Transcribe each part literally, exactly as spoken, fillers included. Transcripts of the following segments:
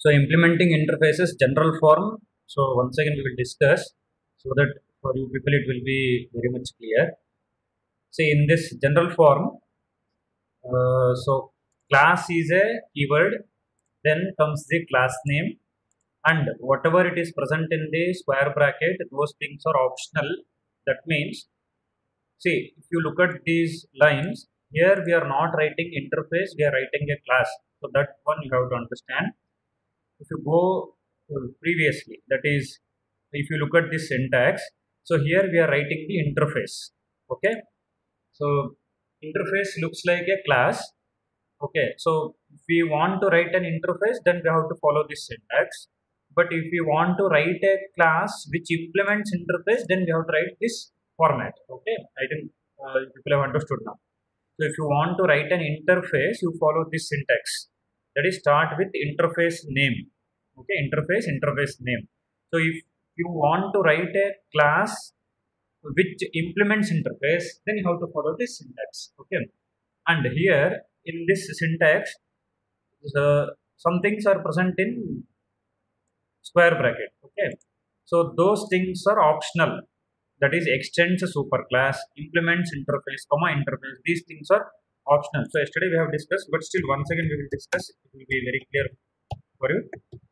So implementing interfaces general form. So once again we will discuss so that for you people it will be very much clear. See in this general form, uh, so class is a keyword, then comes the class name, and whatever it is present in the square bracket, those things are optional. That means, see, if you look at these lines, here we are not writing interface, we are writing a class. So that one you have to understand. If you go uh, previously, that is, if you look at this syntax, so here we are writing the interface. Okay. So interface looks like a class. Okay. So if we want to write an interface, then we have to follow this syntax. But if we want to write a class which implements interface, then we have to write this format. Okay. I think uh, people have understood now. So if you want to write an interface, you follow this syntax. That is, start with interface name. Okay, interface, interface name. So if you want to write a class which implements interface, then you have to follow this syntax. Okay, and here in this syntax, the some things are present in square bracket. Okay, so those things are optional. That is, extends a superclass, implements interface, comma interface. These things are optional. So yesterday we have discussed, but still once again we will discuss. It will be very clear for you.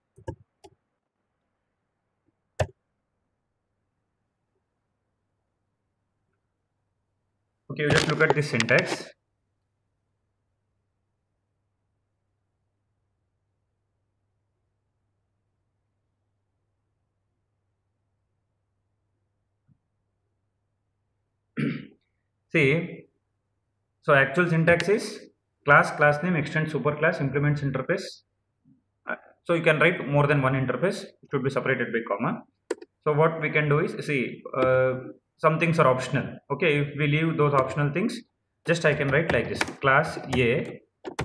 Okay, you just look at this syntax. See, so actual syntax is class, class name, extend superclass, implements interface. Uh, so you can write more than one interface. It should be separated by comma. So what we can do is, see, uh, some things are optional. Okay, if we leave those optional things, just I can write like this: class A.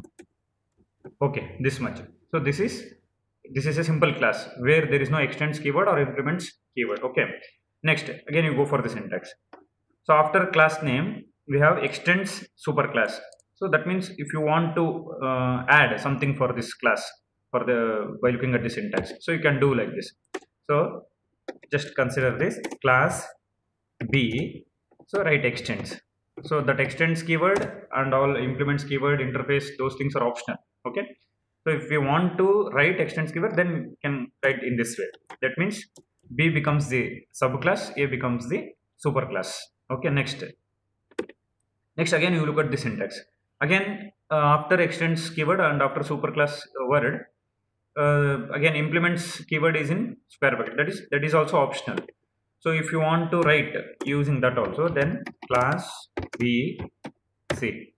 Okay, this much. So this is this is a simple class where there is no extends keyword or implements keyword. Okay. Next, again you go for the syntax. So after class name, we have extends superclass. So that means if you want to uh, add something for this class, for the by looking at the syntax, so you can do like this. So just consider this class B. So write extends. So that extends keyword and all implements keyword, interface, those things are optional. Okay. So if we want to write extends keyword, then we can write in this way. That means B becomes the subclass, A becomes the superclass. Okay. Next. Next again you look at the syntax. Again uh, after extends keyword and after superclass word, uh, again implements keyword is in square bracket. That is that is also optional. So if you want to write using that also, then class B C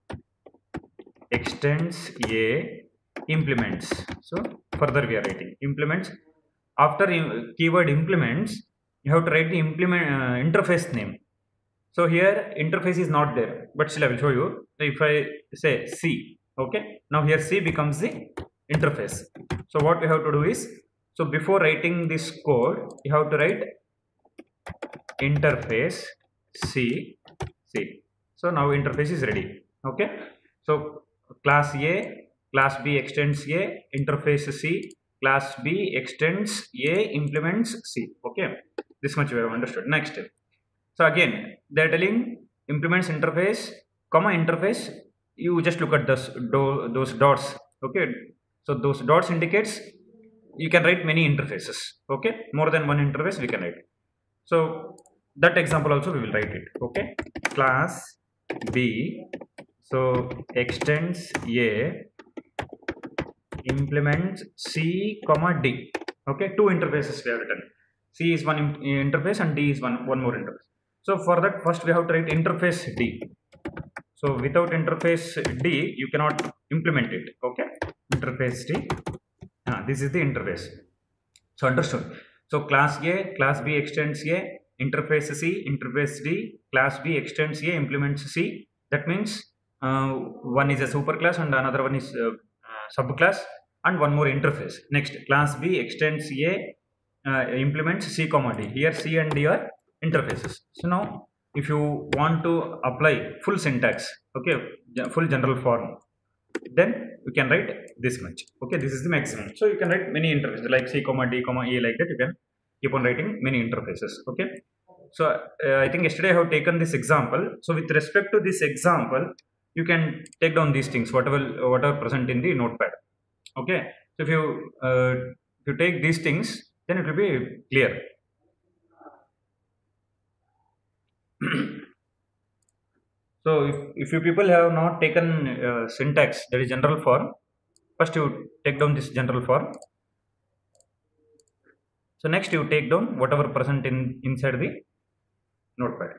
extends A implements. So further we are writing implements. After keyword implements, you have to write the implement uh, interface name. So here interface is not there, but still I will show you. So if I say C, okay, now here C becomes the interface. So what we have to do is, so before writing this code, you have to write interface C C. So now interface is ready. Okay. So class A, class B extends A, interface C, class B extends A, implements C. Okay. This much we have understood. Next. So again, they are telling implements interface, comma interface. You just look at those do, those dots. Okay. So those dots indicates you can write many interfaces. Okay. More than one interface we can write. So that example also we will write it. Okay. Class B. So extends A, implements C, comma D. Okay. Two interfaces we have written. C is one interface and D is one one more interface. So for that, first we have to write interface D. So without interface D, you cannot implement it. Okay. Interface D. Ah, this is the interface. So understood. So class A, class B extends A, interface C, interface D, class B extends A, implements C. That means uh, one is a superclass and another one is uh, uh, subclass and one more interface. Next, class B extends A, uh, implements C, comma D. Here C and D are interfaces. So now if you want to apply full syntax, okay, full general form, then you can write this much. Okay, this is the maximum. So you can write many interfaces like C comma D comma E, like that you can keep on writing many interfaces. Okay, so uh, I think yesterday I have taken this example. So with respect to this example, you can take down these things whatever whatever present in the notepad. Okay, so if you uh, if you take these things, then it will be clear. So if, if you people have not taken uh, syntax, that is general form, first you take down this general form. So next you take down whatever present in inside the notepad.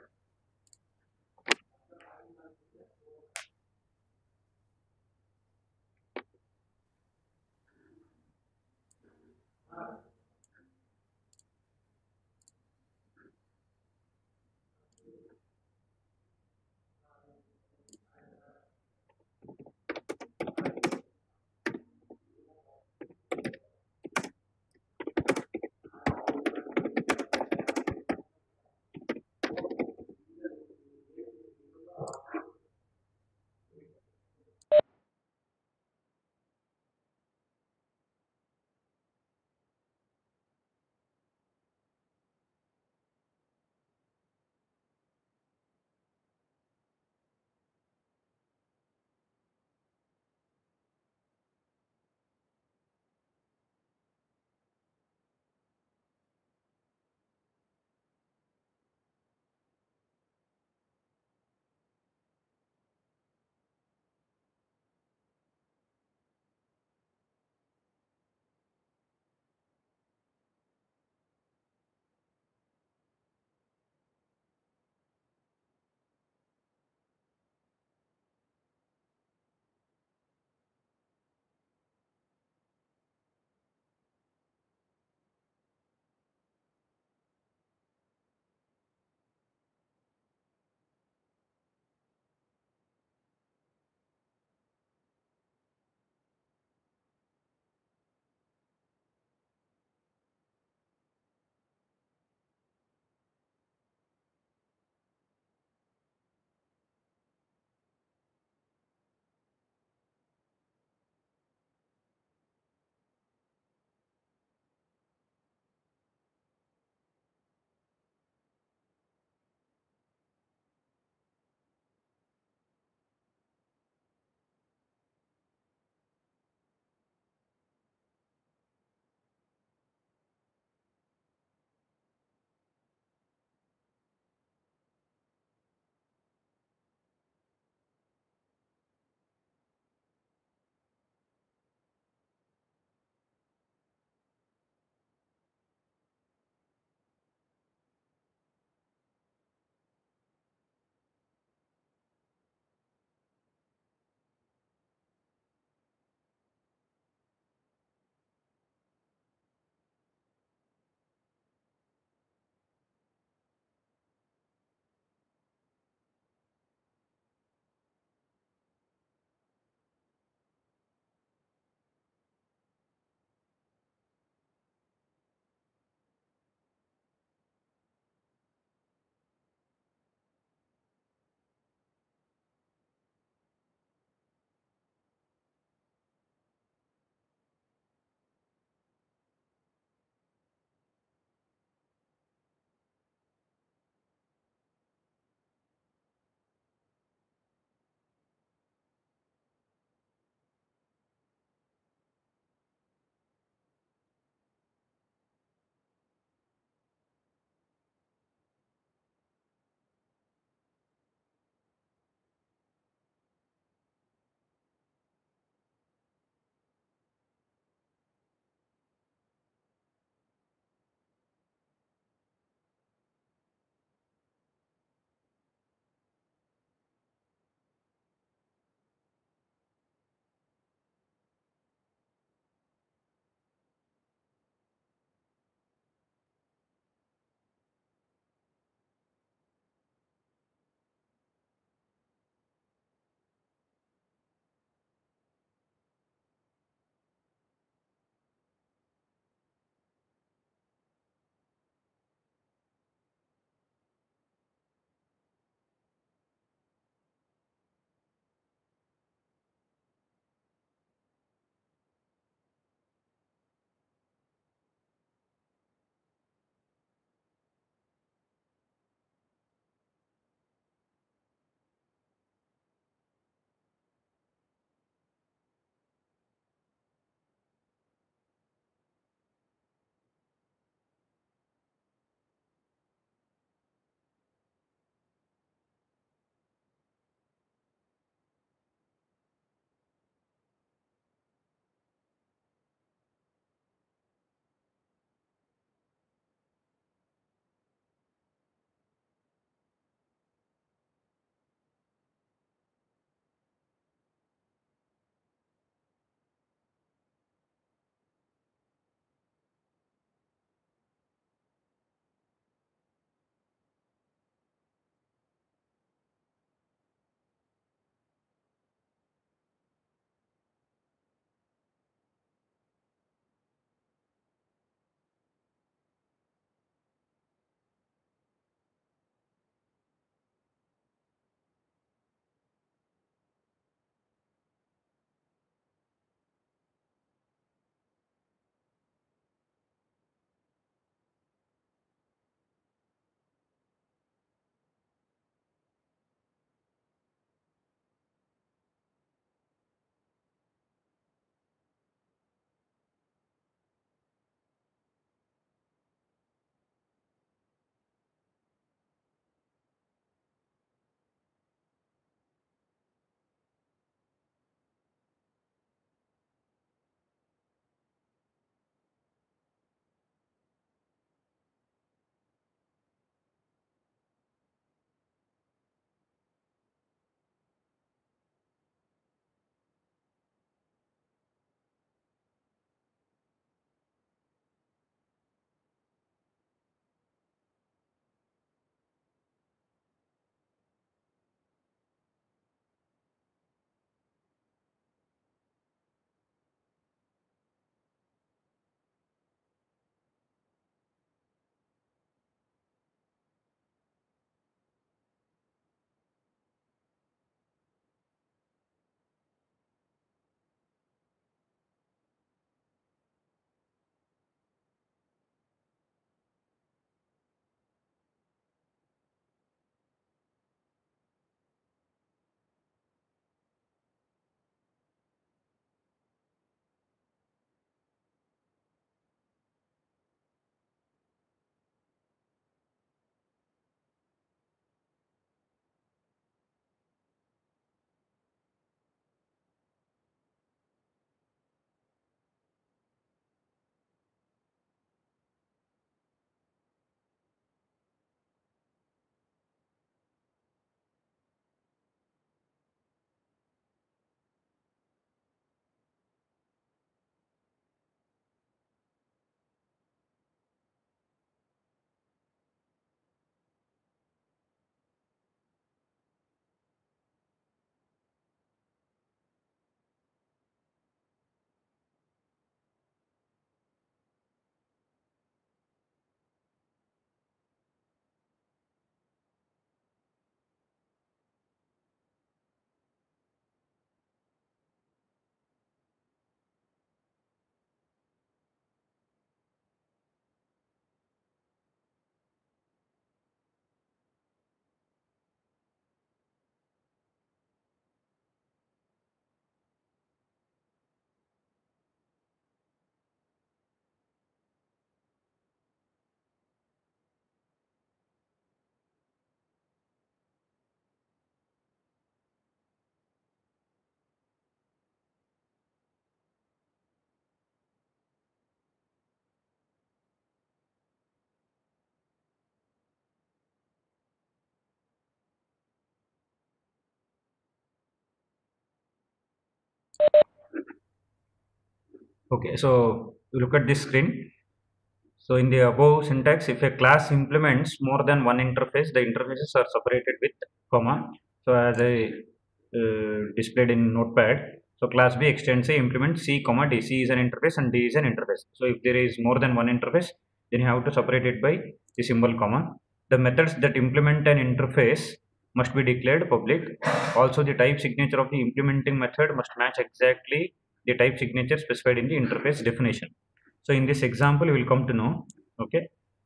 Okay, so you look at this screen. So in the above syntax, if a class implements more than one interface, the interfaces are separated with comma. So as I uh, displayed in Notepad, so class B extends a implement C comma D. C is an interface and D is an interface. So if there is more than one interface, then you have to separate it by the symbol comma. The methods that implement an interface must be declared public. Also, the type signature of the implementing method must match exactly the type signature specified in the interface definition. So in this example, you will come to know. Okay.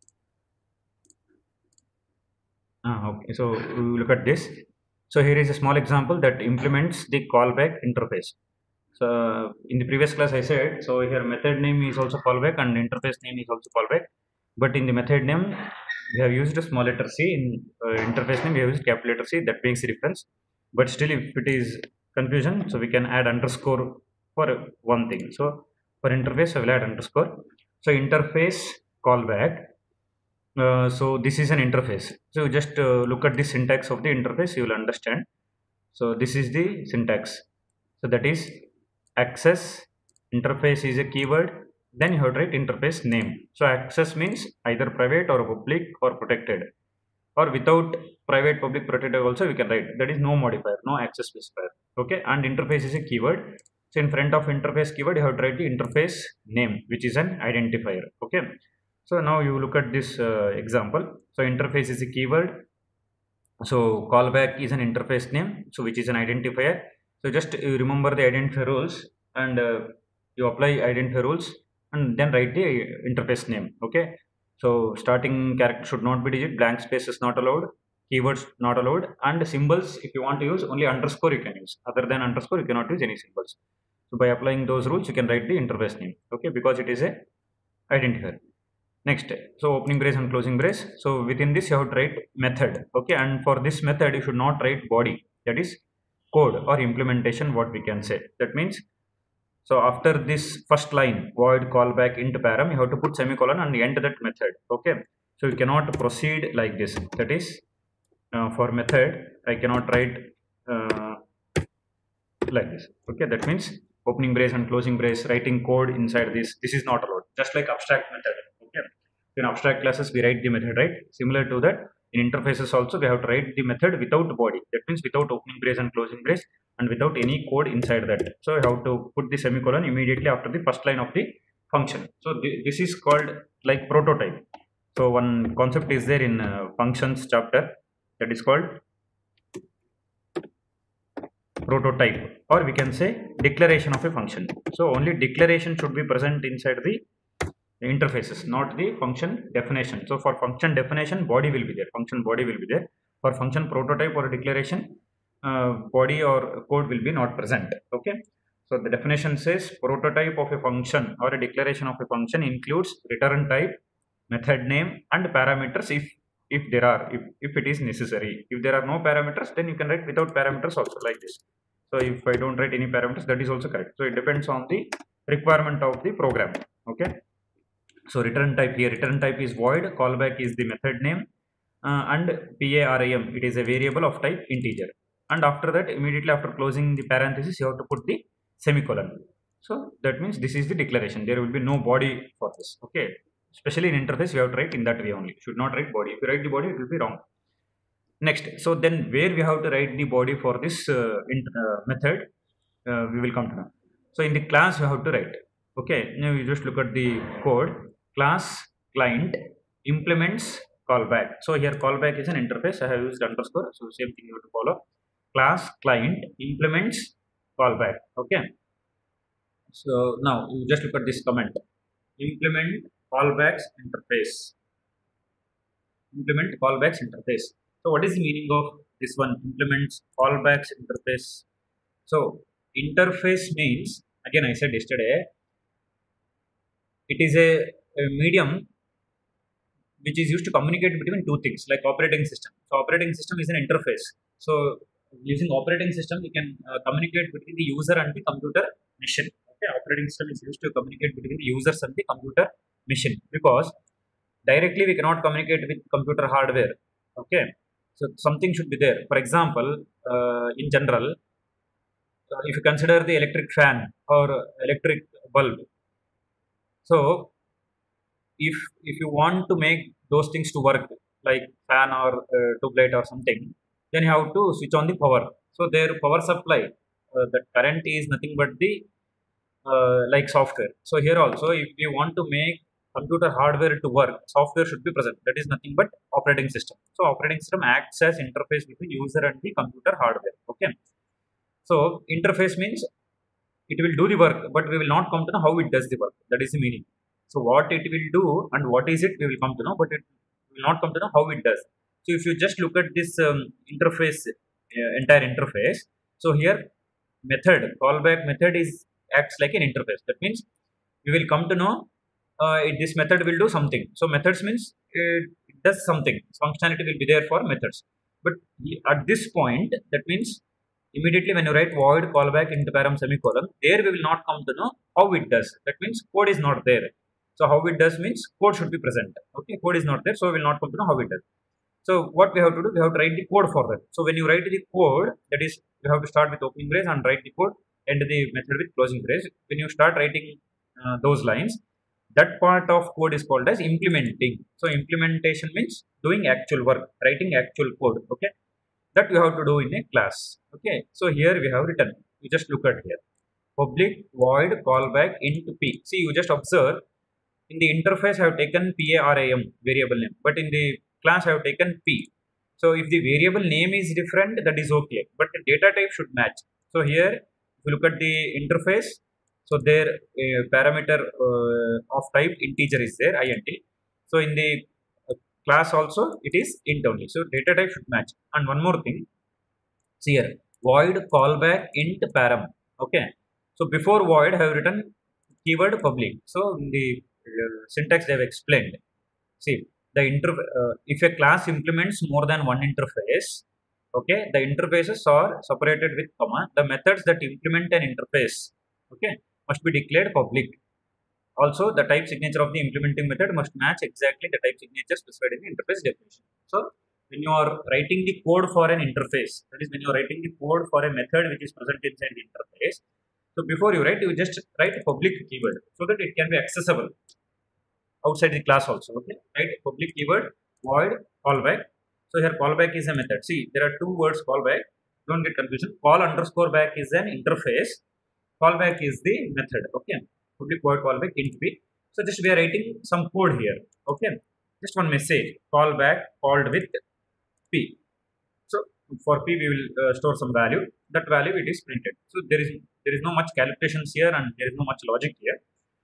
Ah, okay. So we look at this. So here is a small example that implements the callback interface. So in the previous class I said, so here method name is also callback and interface name is also callback. But in the method name, we have used a small letter C. In uh, interface name, we have used capital letter C. That makes a difference. But still, if it is confusion, so we can add underscore for one thing. So for interface, I will add underscore. So interface callback. Uh, so this is an interface. So just uh, look at the syntax of the interface, you will understand. So this is the syntax. So that is access interface is a keyword. Then you have to write interface name. So access means either private or public or protected, or without private, public, protected also we can write. That is no modifier, no access specifier. Okay, and interface is a keyword. So in front of interface keyword, you have to write the interface name, which is an identifier. Okay. So now you look at this uh, example. So interface is a keyword. So callback is an interface name, so which is an identifier. So just you remember the identifier rules and uh, you apply identifier rules and then write the interface name. Okay. So starting character should not be digit, blank space is not allowed, keywords not allowed, and symbols if you want to use only underscore you can use. Other than underscore you cannot use any symbols. So by applying those rules you can write the interface name. Okay, because it is a identifier. Next, so opening brace and closing brace. So within this you have to write method. Okay, and for this method you should not write body, that is code or implementation, what we can say. That means, so after this first line void callback int param, you have to put semicolon and end that method. Okay, so you cannot proceed like this. That is uh, for method I cannot write uh, like this. Okay, that means opening brace and closing brace, writing code inside this, this is not allowed. Just like abstract method. Okay, in abstract classes we write the method, right? Similar to that, in interfaces also we have to write the method without body. That means without opening brace and closing brace and without any code inside that. So you have to put the semicolon immediately after the first line of the function. So th this is called like prototype. So one concept is there in uh, functions chapter, that is called prototype, or we can say declaration of a function. So only declaration should be present inside the interfaces, not the function definition. So for function definition, body will be there, function body will be there. For function prototype or declaration, uh, body or code will be not present. Okay, so the definition says prototype of a function or a declaration of a function includes return type, method name, and parameters if if there are, if, if it is necessary. If there are no parameters, then you can write without parameters also, like this. So if I don't write any parameters, that is also correct. So it depends on the requirement of the program. Okay, so return type, here return type is void, callback is the method name, uh, and param, it is a variable of type integer. And after that, immediately after closing the parenthesis, you have to put the semicolon. So that means this is the declaration. There will be no body for this. Okay, especially in interface, you have to write in that way only. Should not write body. If you write the body, it will be wrong. Next, so then where we have to write the body for this uh, uh, method, uh, we will come to know. So in the class, we have to write. Okay, now you just look at the code. Class client implements callback. So here callback is an interface. I have used underscore. So same thing you have to follow. Class client implements callback. Okay. So now you just look at this comment. Implement callbacks interface. Implement callbacks interface. So what is the meaning of this one? Implements callbacks interface. So interface means, again I said yesterday, it is a, a medium which is used to communicate between two things, like operating system. So operating system is an interface. So using operating system, we can uh, communicate between the user and the computer machine. Okay, operating system is used to communicate between the users and the computer machine, because directly we cannot communicate with computer hardware. Okay, so something should be there. For example, uh, in general, uh, if you consider the electric fan or electric bulb, so if if you want to make those things to work, like fan or uh, tube light or something, then you have to switch on the power. So their power supply, uh, the current is nothing but the uh, like software. So here also, if you want to make computer hardware to work, software should be present. That is nothing but operating system. So operating system acts as interface between user and the computer hardware. Okay. So interface means it will do the work, but we will not come to know how it does the work. That is the meaning. So what it will do and what is it, we will come to know, but it will not come to know how it does. So if you just look at this um, interface, uh, entire interface, so here method, callback method is acts like an interface. That means we will come to know uh, it- this method will do something. So methods means it, it does something. Functionality will be there for methods. But at this point, that means immediately when you write void callback into param semicolon, there we will not come to know how it does. That means code is not there. So how it does means code should be present. Okay, code is not there, so we will not come to know how it does. So what we have to do, we have to write the code for that. So when you write the code, that is, you have to start with opening brace and write the code, end the method with closing brace. When you start writing uh, those lines, that part of code is called as implementing. So implementation means doing actual work, writing actual code. Okay, that you have to do in a class. Okay, so here we have written, you just look at here, public void callback int p. See, you just observe, in the interface I have taken param variable name, but in the class I have taken p. So if the variable name is different, that is okay, but the data type should match. So here if you look at the interface, so there uh, parameter uh, of type integer is there, int. So in the uh, class also it is int only, so data type should match. And one more thing, see here, void callback int param. Okay, so before void I have written keyword public. So in the uh, syntax they have explained. See, the inter uh, if a class implements more than one interface, okay, the interfaces are separated with comma. The methods that implement an interface, okay, must be declared public. Also, the type signature of the implementing method must match exactly the type signature specified in the interface definition. So, when you are writing the code for an interface, that is, when you are writing the code for a method which is present inside the interface, so before you write, you just write a public keyword so that it can be accessible outside the class also. Okay, right? Public keyword void callback. So here callback is a method. See, there are two words callback. Don't get confusion. Call underscore back is an interface. Callback is the method. Okay, public void callback int p. So just we are writing some code here. Okay, just one message callback called with p. So for p we will uh, store some value. That value it is printed. So there is there is no much calculations here and there is no much logic here.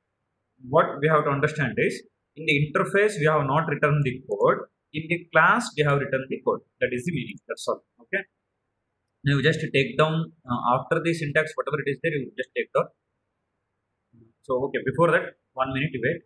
What we have to understand is, in the interface we have not written the code, in the class we have written the code. That is the meaning. That's all. Okay, now you just take down uh, after the syntax whatever it is there, you just take down. So okay, before that, one minute wait.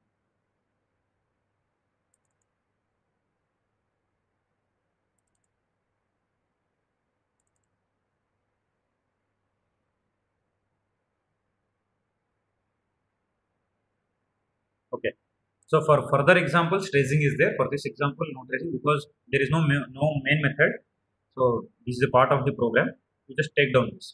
Okay, so for further examples tracing is there. For this example no tracing because there is no ma- no main method. So this is a part of the program. You just take down this.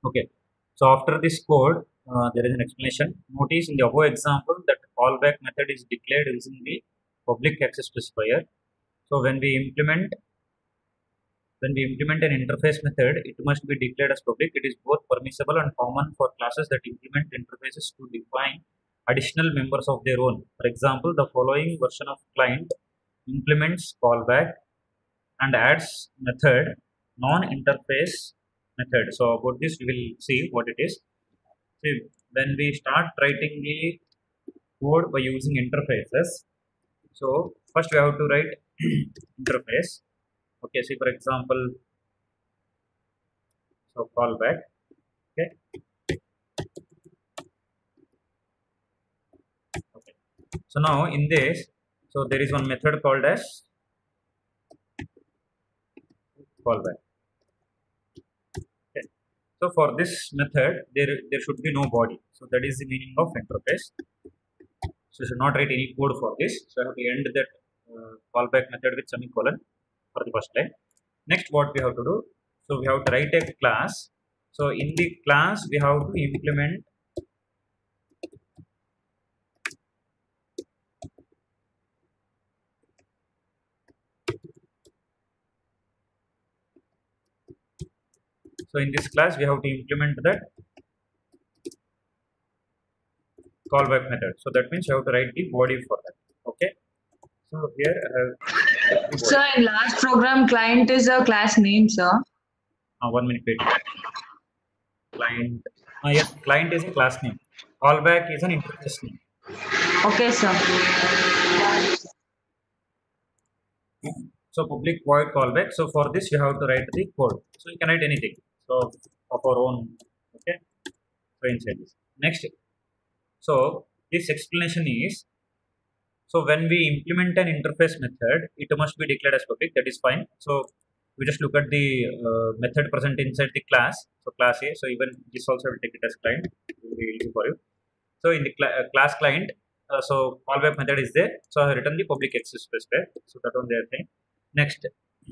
Okay. So after this code, uh, there is an explanation. Notice in the above example that callback method is declared using the public access specifier. So when we implement when we implement an interface method, it must be declared as public. It is both permissible and common for classes that implement interfaces to define additional members of their own. For example, the following version of client implements callback and adds method non-interface method. So about this we will see what it is. See, when we start writing the code by using interfaces, so first we have to write interface. Okay, see for example, so callback. Okay, okay. So now in this, so there is one method called as callback. Okay. So for this method, there there should be no body. So that is the meaning of interface. So should not write any code for this. So I have to end that uh, callback method with semicolon for the first line. Next, what we have to do? So we have to write a class. So in the class, we have to implement so in this class we have to implement that callback method. So that means you have to write the body for that. Okay. So here I have Sir, in last program, client is a class name, sir. uh, one minute wait. Client. Uh, yes, client is a class name. Callback is an interface name. Okay, sir. So public void callback. So for this you have to write the code. So you can write anything. So of our own. Okay. So inside this. Next. So this explanation is, so when we implement an interface method, it must be declared as public. That is fine. So we just look at the uh, method present inside the class. So class A. So even this also will take it as client. It will be easy for you. So in the cl uh, class client, uh, so callback method is there. So I have written the public access specifier. So that one there thing. Next,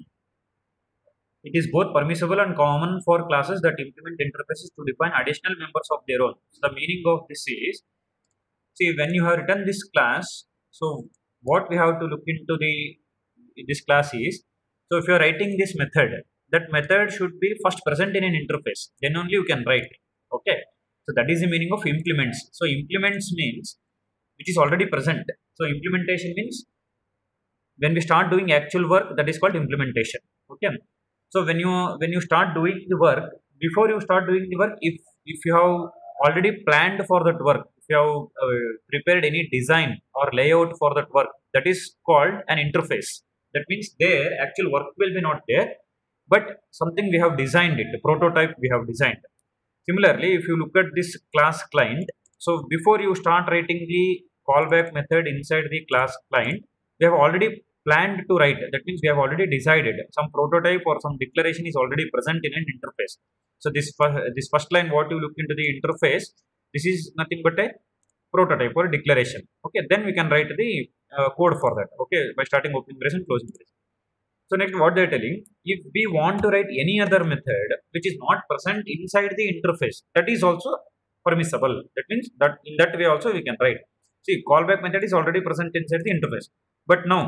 it is both permissible and common for classes that implement interfaces to define additional members of their own. So the meaning of this is, see, when you have written this class, so what we have to look into the this class is, so if you are writing this method, that method should be first present in an interface. Then only you can write. Okay. So that is the meaning of implements. So implements means which is already present. So implementation means when we start doing actual work, that is called implementation. Okay. So when you when you start doing the work, before you start doing the work, if if you have already planned for that work, if you have uh, prepared any design or layout for that work, that is called an interface. That means there actual work will be not there, but something we have designed it, a prototype we have designed. Similarly, if you look at this class client, so before you start writing the callback method inside the class client, we have already planned to write. That means we have already decided some prototype or some declaration is already present in an interface. So this this first line, what you look into the interface, this is nothing but a prototype or declaration. Okay, then we can write the uh, code for that. Okay, by starting opening brace and closing brace. So next, what they are telling, if we want to write any other method which is not present inside the interface, that is also permissible. That means that in that way also we can write. See, callback method is already present inside the interface, but now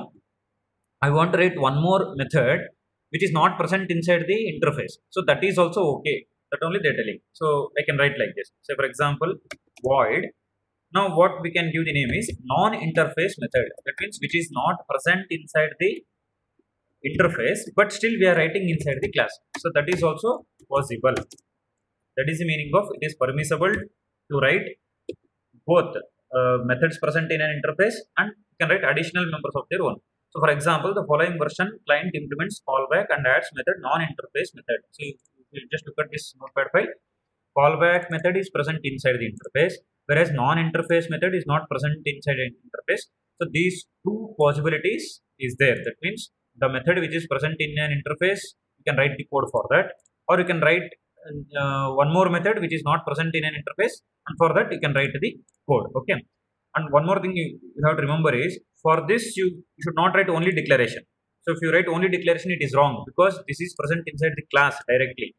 I want to write one more method which is not present inside the interface. So that is also okay. That only they're telling. So I can write like this. Say for example, void. Now what we can give the name is non-interface method. That means which is not present inside the interface, but still we are writing inside the class. So that is also possible. That is the meaning of it is permissible to write both uh, methods present in an interface and you can write additional members of their own. So for example, the following version client implements callback and adds method non-interface method. So you, you just look at this notepad file. Callback method is present inside the interface, whereas non-interface method is not present inside an interface. So these two possibilities is there. That means the method which is present in an interface, you can write the code for that, or you can write uh, one more method which is not present in an interface, and for that you can write the code. Okay. And one more thing you, you have to remember is, for this you, you should not write only declaration. So if you write only declaration, it is wrong because this is present inside the class directly.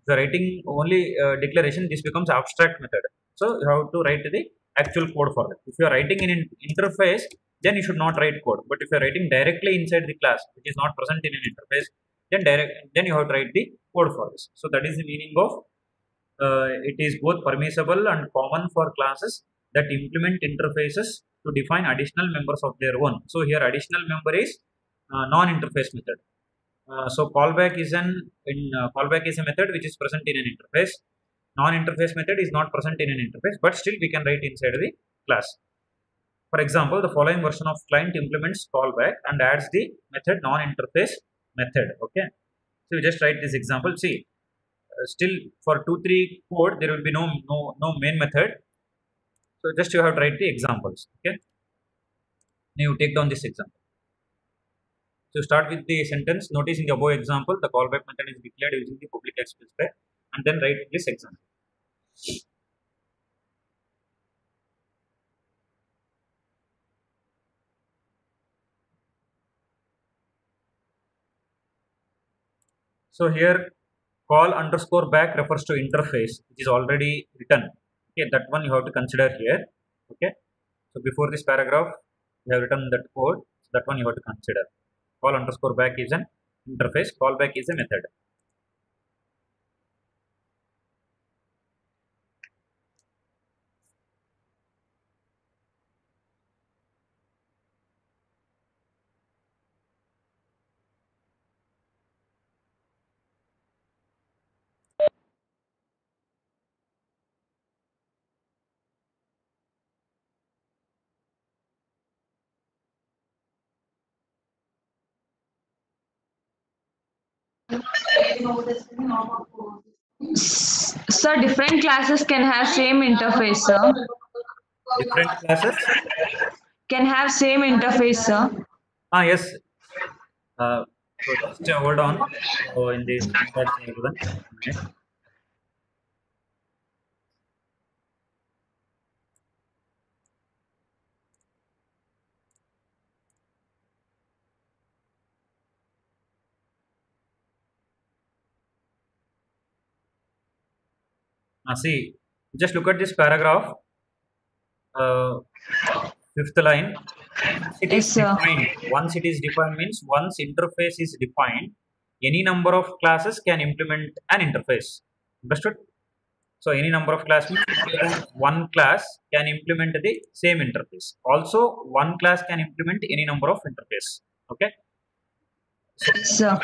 If you are writing only uh, declaration, this becomes abstract method. So you have to write the actual code for it. If you are writing in an interface, then you should not write code. But if you are writing directly inside the class, which is not present in an interface, then direct then you have to write the code for this. So that is the meaning of uh, it is both permissible and common for classes that implement interfaces to define additional members of their own. So here additional member is uh, non-interface method. Uh, so callback is an in uh, callback is a method which is present in an interface. Non-interface method is not present in an interface, but still we can write inside the class. For example, the following version of client implements callback and adds the method non-interface method. Okay, so we just write this example. See, uh, still for two three code there will be no no no main method. So just you have to write the examples. Okay, now you take down this example. So start with the sentence. Notice in the above example, the callback method is declared using the public express spec, and then write this example. So here call underscore back refers to interface, which is already written. Okay, that one you have to consider here. Okay, so before this paragraph, we have written that code. So that one you have to consider. Call underscore back is an interface. Callback is a method. S- Sir, different classes can have same interface, sir. Different classes. Can have same interface, sir. Ah yes. Uh, so just uh, hold on. So in the chat everyone. Minute. Now see, just look at this paragraph. Uh, fifth line. Once it Yes, is sir. defined, once it is defined means once interface is defined, any number of classes can implement an interface. Understood? So any number of class means one class can implement the same interface. Also, one class can implement any number of interface. Okay. So Yes, sir.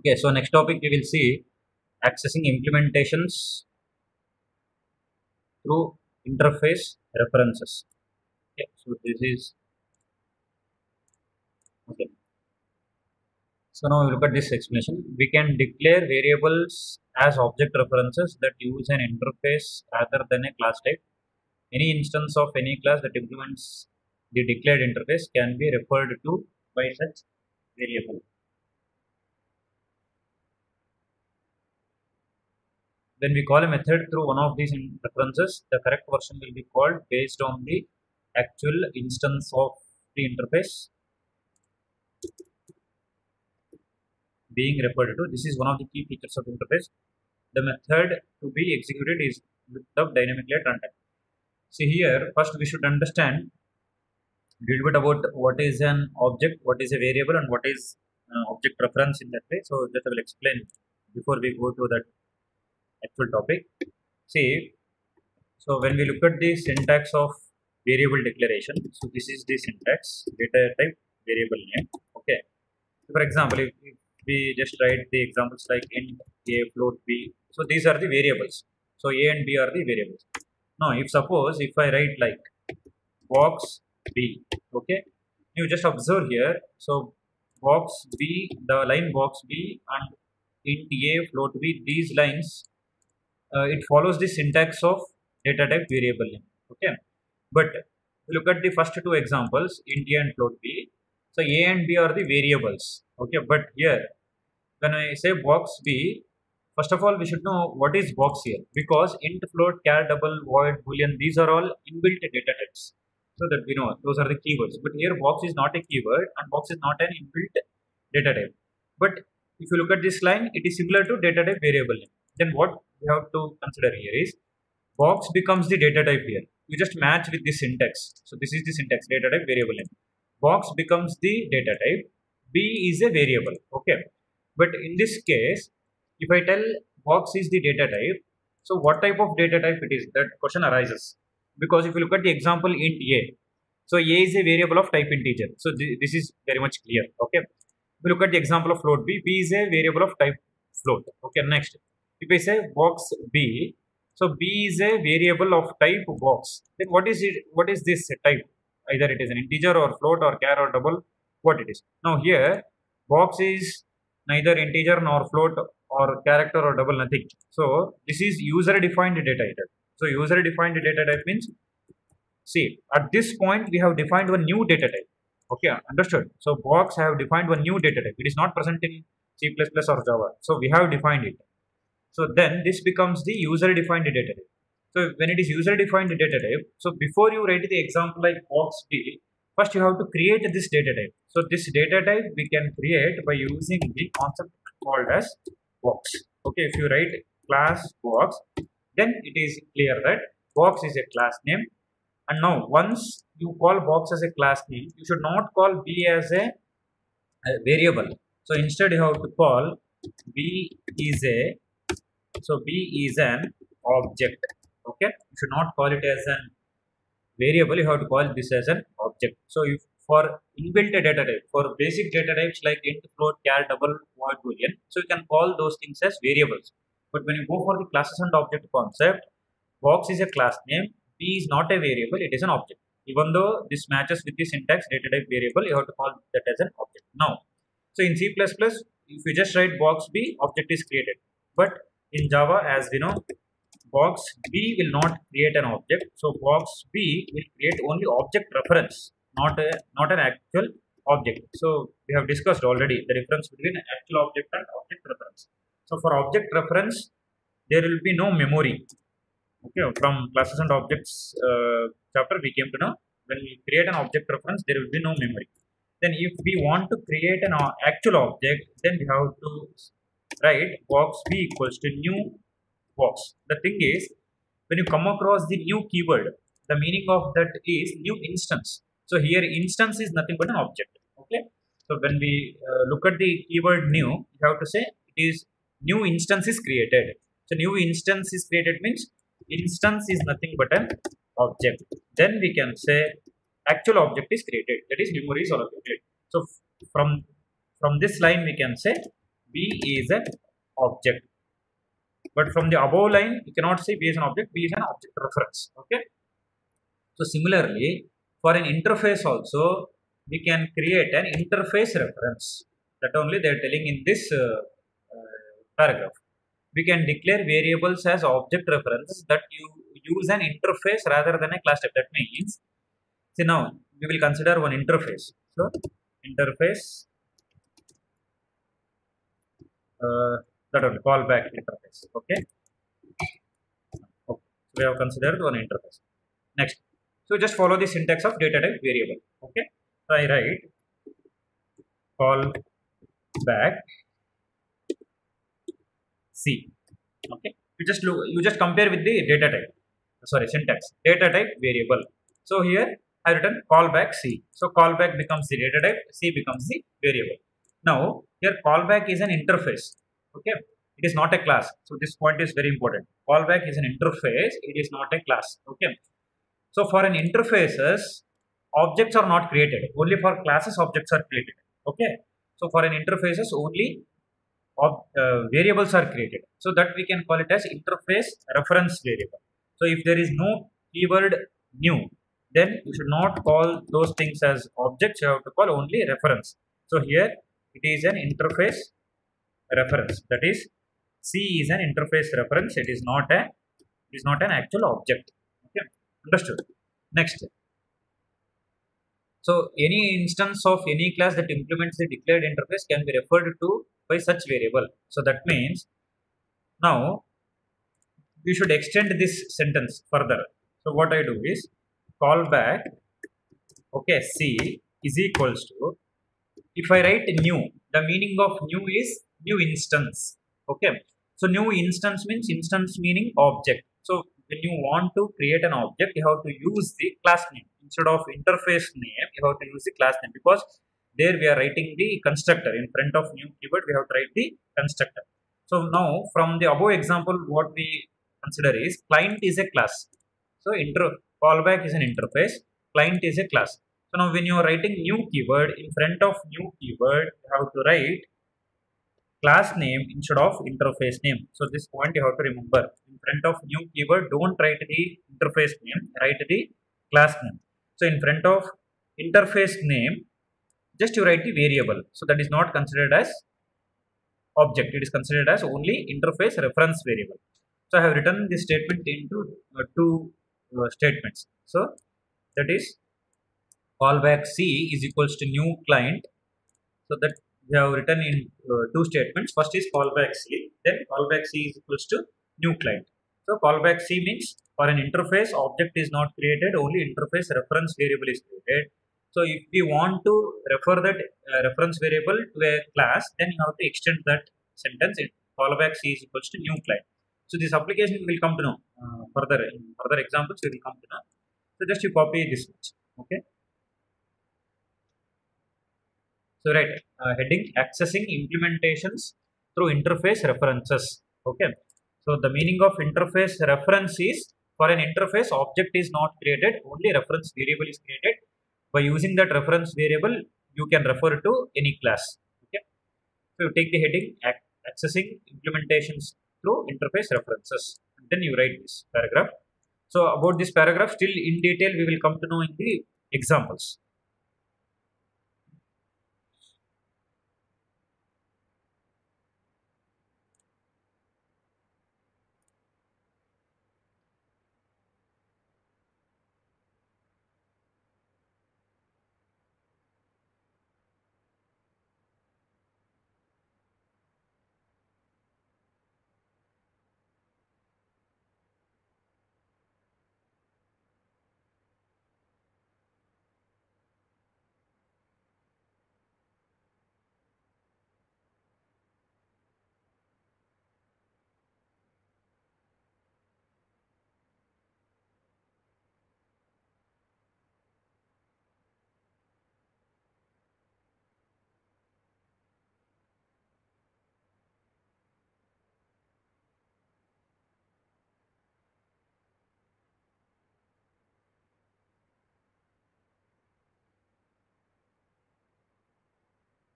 Okay, so next topic we will see accessing implementations through interface references. Okay, so this is okay. So now we look at this explanation. We can declare variables as object references that use an interface rather than a class type. Any instance of any class that implements the declared interface can be referred to by such variable. When we call a method through one of these references, the correct version will be called based on the actual instance of the interface being referred to. This is one of the key features of interface. The method to be executed is looked up dynamically at runtime. See here, first we should understand a little bit about what is an object, what is a variable, and what is uh, object reference in that way. So just I will explain before we go to that actual topic. See, so when we look at the syntax of variable declaration, so this is the syntax, data type, variable name. Okay. So for example, if, if we just write the examples like int a, float b, so these are the variables. So a and b are the variables. Now, if suppose if I write like box b, okay, you just observe here. So box b, the line box b and int a, float b, these lines, uh, it follows the syntax of data type variable name. Okay, but look at the first two examples, int a and float b. So a and b are the variables. Okay, but here when I say box b, first of all we should know what is box here, because int, float, char, double, void, boolean, these are all inbuilt data types. So that we know those are the keywords. But here box is not a keyword and box is not an inbuilt data type. But if you look at this line, it is similar to data type variable name. Then what we have to consider here is box becomes the data type here. You just match with the syntax. So this is the syntax, data type variable name. Box becomes the data type. B is a variable. Okay. But in this case, if I tell box is the data type, so what type of data type it is? That question arises. Because if you look at the example int a, so a is a variable of type integer. So th this is very much clear. Okay. If you look at the example of float b, b is a variable of type float. Okay. Next, if I say box b, so b is a variable of type box. Then what is it? What is this type? Either it is an integer or float or char or double. What it is? Now here, box is neither integer nor float or character or double, nothing. So this is user defined data type. So user defined data type means, see, at this point we have defined one new data type. Okay, understood. So box have defined one new data type. It is not present in C plus plus or Java. So we have defined it. So then this becomes the user defined data type. So when it is user defined data type, so before you write the example like box b, first you have to create this data type. So this data type we can create by using the concept called as box. Okay, if you write class box, then it is clear that box is a class name. And now once you call box as a class name, you should not call b as a, a variable. So instead you have to call b is a, so b is an object. Okay, you should not call it as an variable, you have to call this as an object. So if for inbuilt data type, for basic data types like int, float, char, double, void, boolean, so you can call those things as variables. But when you go for the classes and object concept, box is a class name, b is not a variable, it is an object. Even though this matches with the syntax data type variable, you have to call that as an object. Now, so in C plus plus, if you just write box b, object is created. But in Java, as we know, box b will not create an object. So box b will create only object reference, not a not an actual object. So we have discussed already the difference between actual object and object reference. So for object reference, there will be no memory. Okay, from classes and objects uh, chapter we came to know, when we create an object reference, there will be no memory. Then if we want to create an uh, actual object, then we have to write box b equals to new box. The thing is, when you come across the new keyword, the meaning of that is new instance. So here instance is nothing but an object. Okay. So when we uh, look at the keyword new, you have to say it is new instance is created. So new instance is created means instance is nothing but an object. Then we can say actual object is created. That is memory is allocated. So from from this line we can say B is an object. But from the above line, you cannot say B is an object, B is an object reference. Okay. So similarly, for an interface also, we can create an interface reference. That only they are telling in this uh, uh, paragraph. We can declare variables as object references that you use an interface rather than a class type. That means, see now, we will consider one interface. So, interface, uh, that only, callback interface. Okay. Okay. So we have considered one interface. Next. So just follow the syntax of data type variable. Okay. So I write call back C. Okay. You just look, you just compare with the data type. Sorry, syntax. Data type variable. So here I written callback C. So callback becomes the data type, C becomes the variable. Now here callback is an interface. Okay. It is not a class. So this point is very important. Callback is an interface. It is not a class. Okay. So for an interfaces, objects are not created. Only for classes, objects are created. Okay. So for an interfaces, only of, uh, variables are created. So that we can call it as interface reference variable. So if there is no keyword new, then you should not call those things as objects. You have to call only reference. So here it is an interface reference. That is, C is an interface reference. It is not a it is not an actual object. Okay, understood. Next. So any instance of any class that implements the declared interface can be referred to by such variable. So that means now we should extend this sentence further. So what I do is callback, okay, C is equals to, if I write new, the meaning of new is new instance. Okay. So new instance means instance meaning object. So when you want to create an object, you have to use the class name. Instead of interface name, you have to use the class name, because there we are writing the constructor. In front of new keyword, we have to write the constructor. So now from the above example, what we consider is client is a class. So inter callback is an interface, client is a class. So now when you are writing new keyword, in front of new keyword, you have to write class name instead of interface name. So this point you have to remember. In front of new keyword, don't write the interface name, write the class name. So in front of interface name, just you write the variable. So that is not considered as object. It is considered as only interface reference variable. So I have written this statement into uh, two uh, statements. So that is callback C is equals to new client. So that we have written in uh, two statements. First is callback C, then callback C is equals to new client. So callback C means for an interface, object is not created, only interface reference variable is created. So if we want to refer that uh, reference variable to a class, then you have to extend that sentence in callback C is equals to new client. So this application will come to know uh, further in further examples we will come to know. So just you copy this much. Okay. So right, uh, heading accessing implementations through interface references. Okay. So the meaning of interface reference is, for an interface, object is not created, only reference variable is created. By using that reference variable, you can refer to any class. Okay. So you take the heading accessing implementations through interface references, and then you write this paragraph. So about this paragraph, still in detail we will come to know in the examples.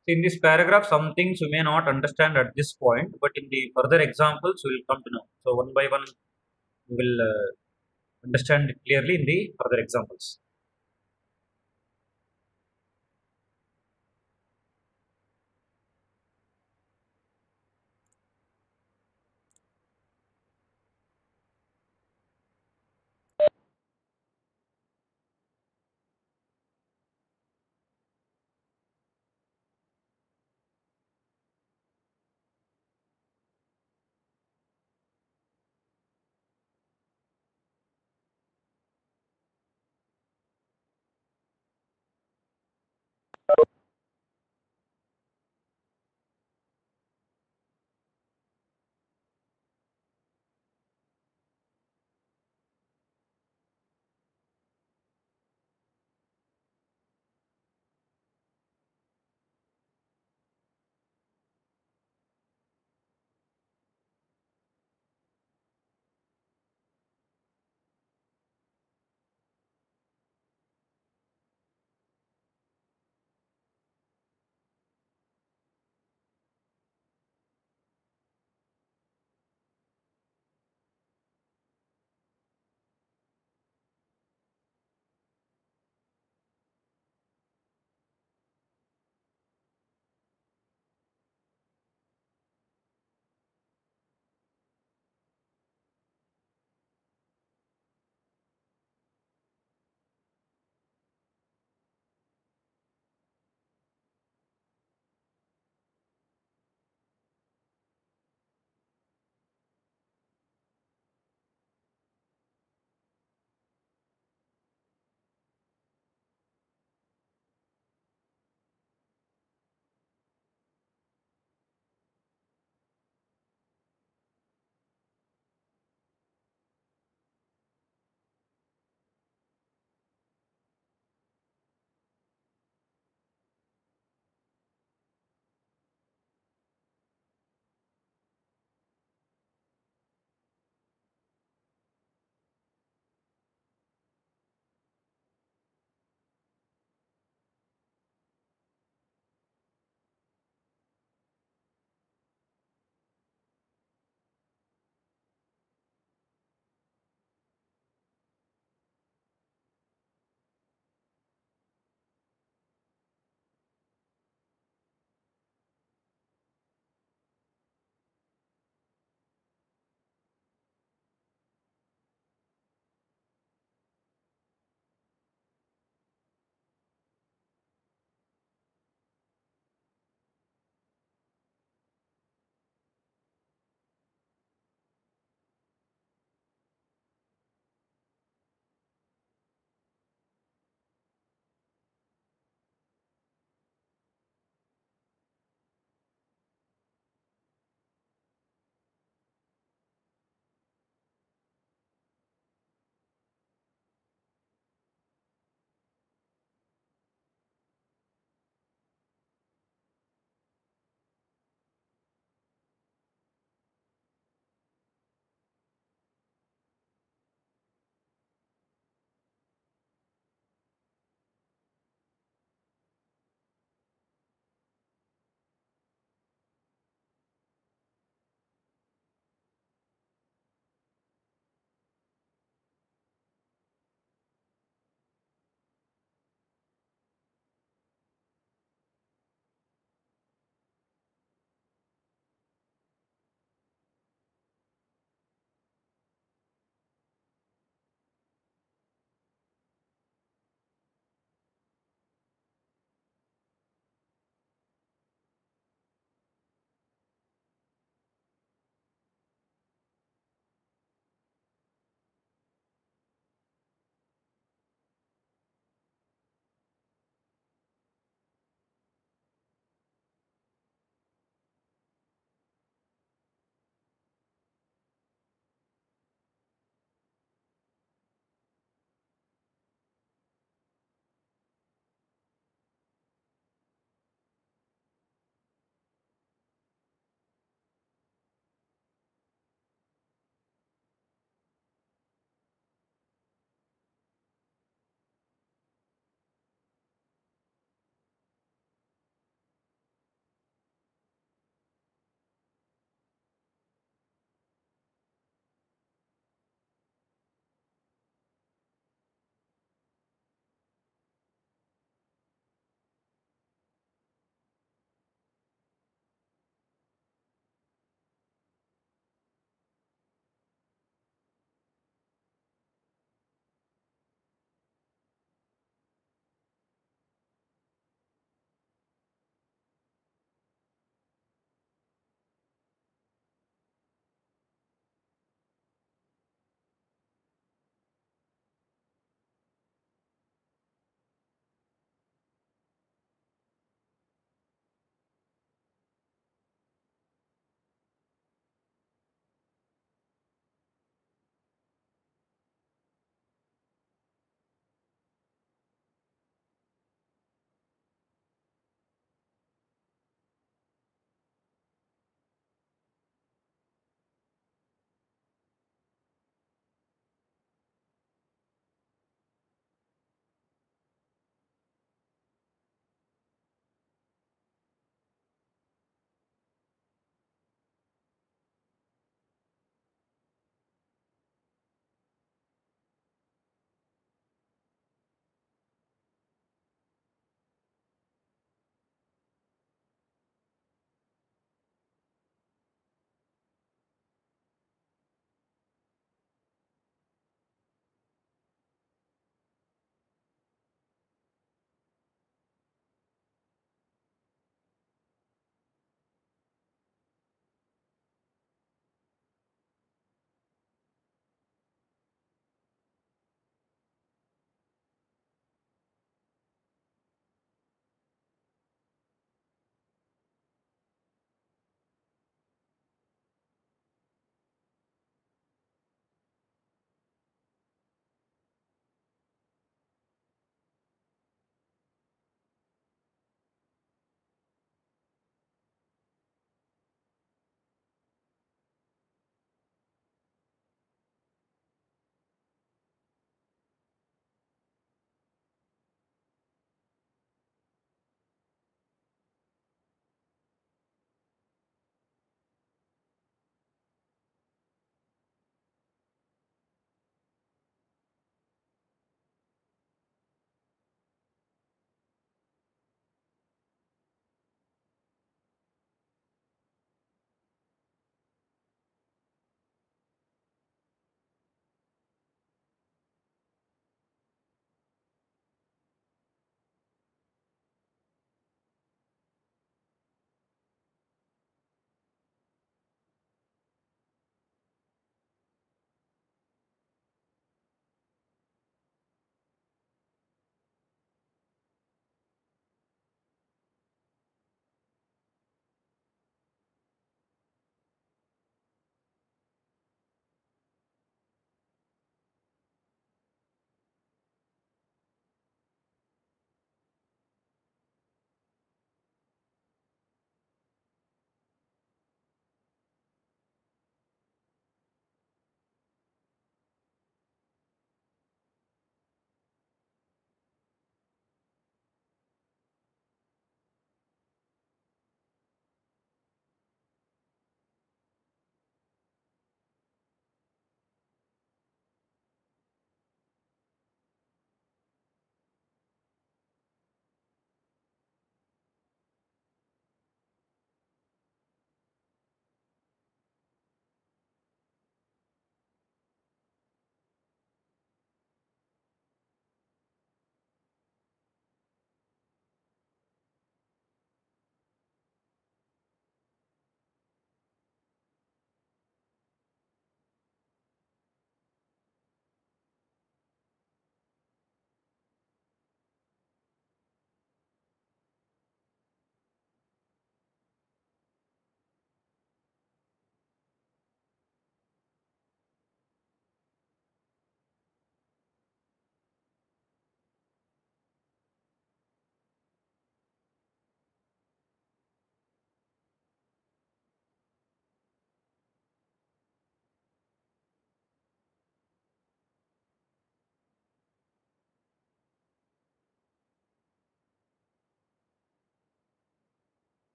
So in this paragraph, some things you may not understand at this point, but in the further examples, we will come to know. So one by one, we will uh, understand it clearly in the further examples.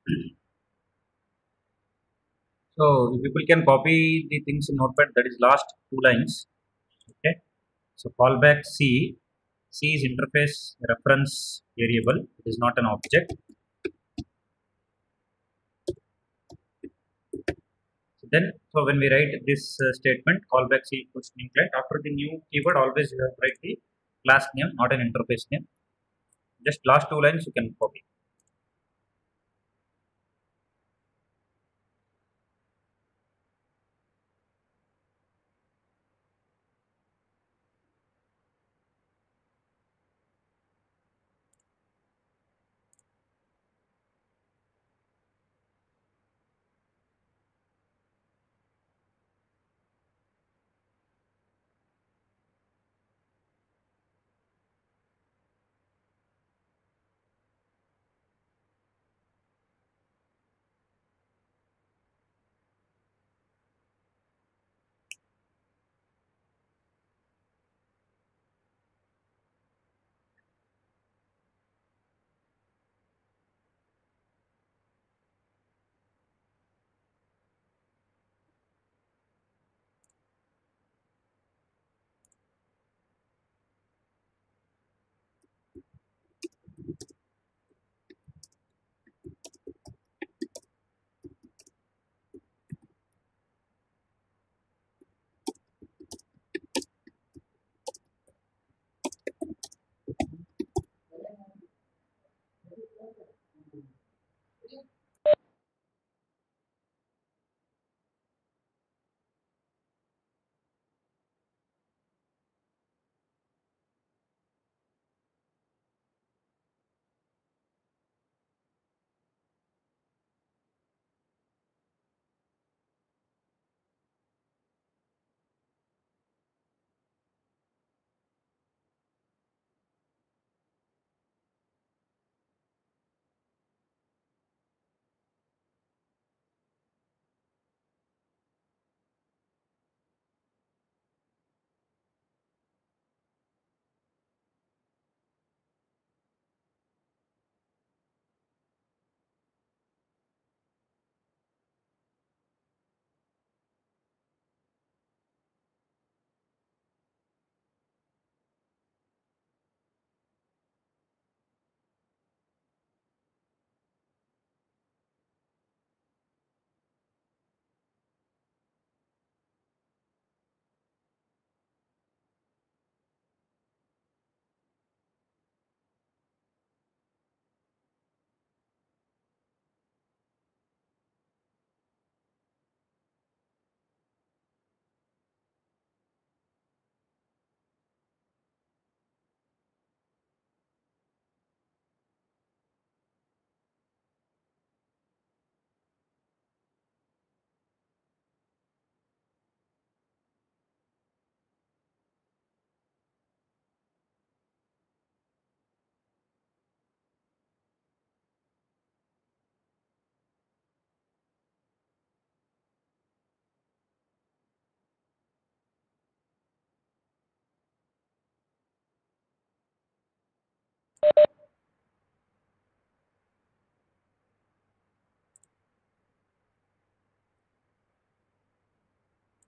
So people can copy the things in Notepad. That is last two lines. Okay. So callback C. C is interface reference variable. It is not an object. So then, so when we write this uh, statement, callback C equals new client. After the new keyword, always you have to write the class name, not an interface name. Just last two lines you can copy.